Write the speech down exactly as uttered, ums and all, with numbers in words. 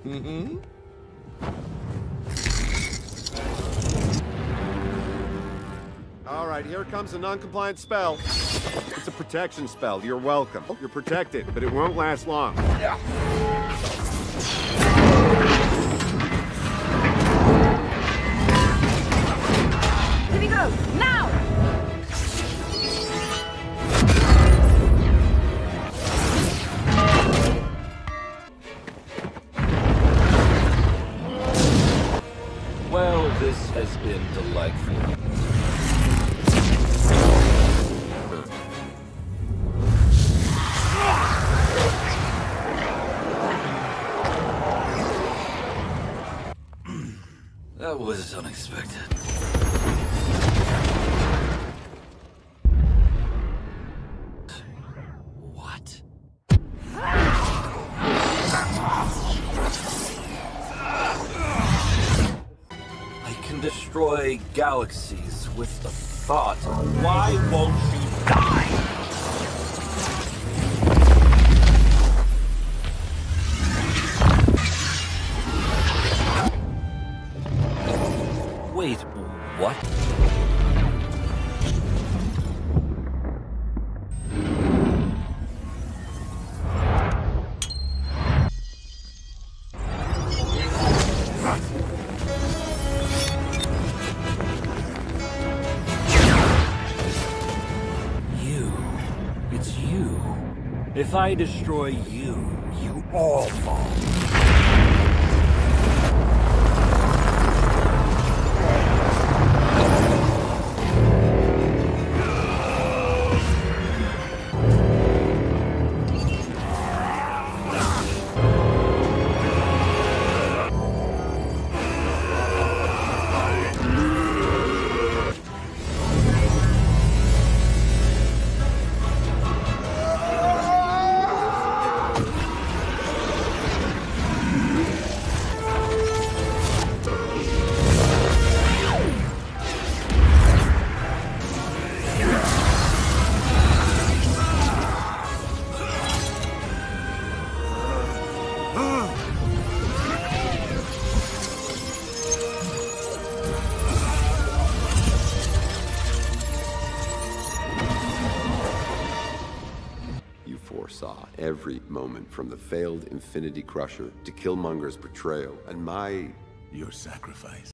Mm-hmm. All right, here comes a non-compliant spell. It's a protection spell. You're welcome. You're protected, but it won't last long. Yeah. Here we go! Now! Well, this has been delightful. That was unexpected. What? I can destroy galaxies with the thought. Why won't you die? Wait, what? You. It's you. If I destroy you, you all fall. Foresaw every moment from the failed Infinity Crusher to Killmonger's betrayal, and my... Your sacrifice.